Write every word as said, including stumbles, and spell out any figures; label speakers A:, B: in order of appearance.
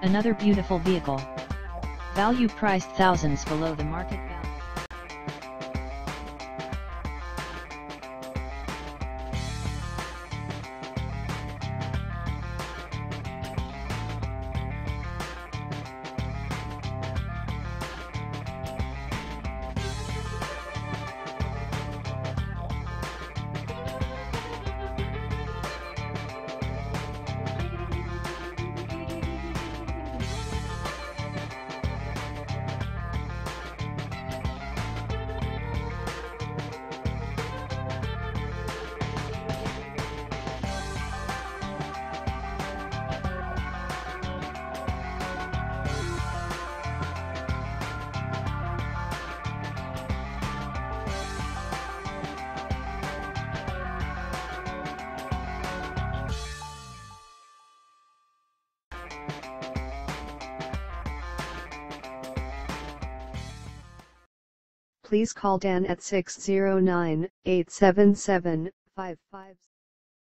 A: Another beautiful vehicle. Value priced thousands below the market value.
B: Please call Dan at six zero nine, eight seven seven, five five